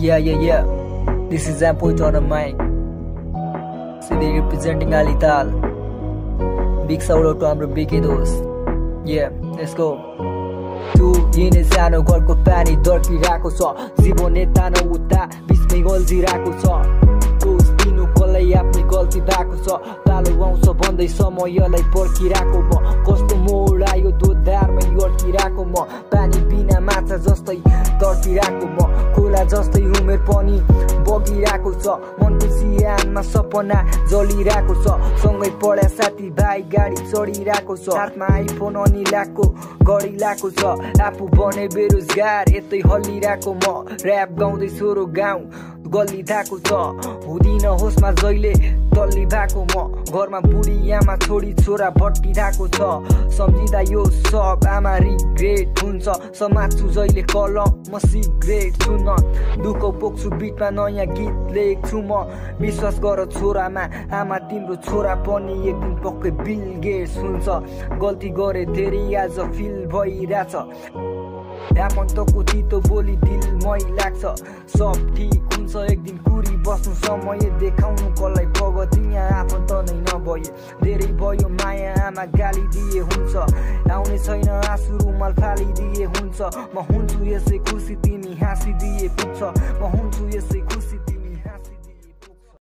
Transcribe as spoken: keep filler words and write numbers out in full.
Yeah, yeah, yeah. This is Ampoint on a mic. City representing Alital. Big shout out to हाम्रो बेके दोस्त. Yeah, let's go. तू यिनै सानो घरको पानी दर्किरहेको छ, जीवन यता न उता बिचमै गल्झिरहेको छ. दोष दिनु कसलाई आफ्नै गल्ती भएको छ, पालो आउँछ भन्दै समयलाई पर्खिरहेको म. कस्तो मोड आयो दोधारमा अड्किरहेको म, पानी बिना माछा जस्तै तड्किरहेको म. खोला जस्तै उमेर पनि बगिरहेको छ, मनको सियानमा सपना जलिरहेको छ. सँगै पढ्या साथी भाइ गाडी चढिरहेको छ, हातमा आइफोन अनि लाखको गढी लाएको छ. आफू बने बेरोजगार यतै हल्लिरहेको म, ऱ्याप गाउँदै छोरो गाउँ गल्ली धाएको छ. हुँदिन होसमा जहिले तल्ली भएको म, घरमा बुढी आमा छोडी छोरा भट्टिरहेको छ. सम्झिँदा यो सब आमा रिग्रेट हुन्छ, समात्छु जहिले कलम म सिग्रेट छुन. दुःख पोख्छु बिटमा नयाँ गीत लेख्छु म, विश्वास गर छोरामा आमा तिम्रो छोरा पनि एक दिन पक्कै बिल गेट्स हुन्छ. गल्ती गरे धेरै आज फिल भइरहेछ, आफन्तको चितो बोली दिल मै लाग्छ. सब ठिक हुन्छ एक दिन कुरी बस्नु समय देखाउनु कसलाई प्रगति यहाँ आफन्त नै नभए. धेरै भयो माया आमा गाली दिए हुन्छ, आउने छैन आँसु रुमाल फालिदिए हुन्छ. म हुन्छु यसै खुसी तिमी हाँसिदिए पुग्छ, म हुन्छु यसै